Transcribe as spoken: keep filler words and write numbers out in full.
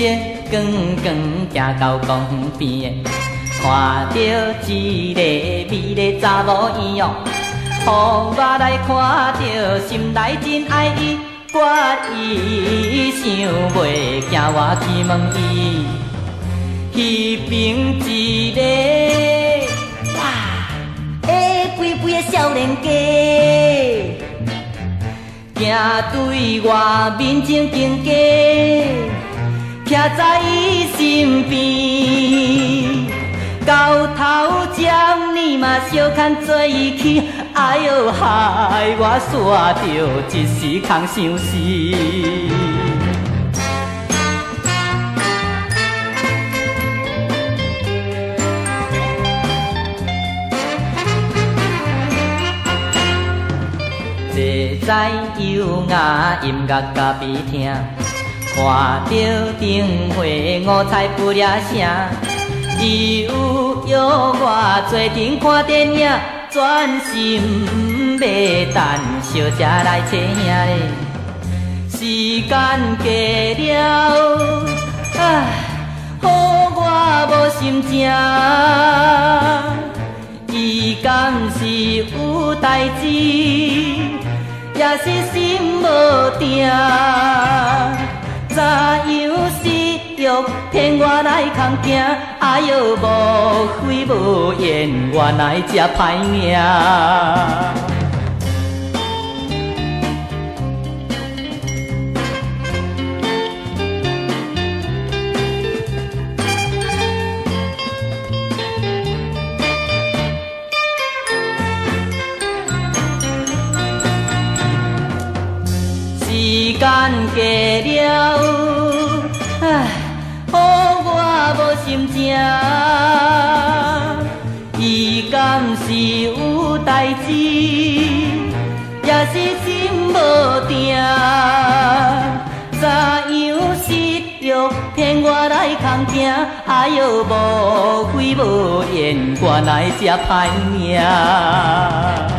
色光光行到公边的，看到一个美丽查某伊哦，予我来看到，心内真爱伊，我伊想袂惊，我去问伊，迄边一个哇，会规肥的少年家。 行对我面前经过，徛在伊身边，到头针你嘛小牵做伊去，哎哟害我煞着一时空想死。坐在优雅音乐咖啡厅，看到灯花五彩不了声，伊有约我做阵看电影，专心要等小姐来找兄咧。时间过了，唉，予我无心情，伊敢是有代志？ 也是心无定，怎样失约骗我来空行？哎哟，无悔无缘，原来这歹命。时间过了，唉，予我无心情。伊敢是有代志，也是心无定。怎样失约骗我来空行？哎哟，无悔无缘，原来这歹命。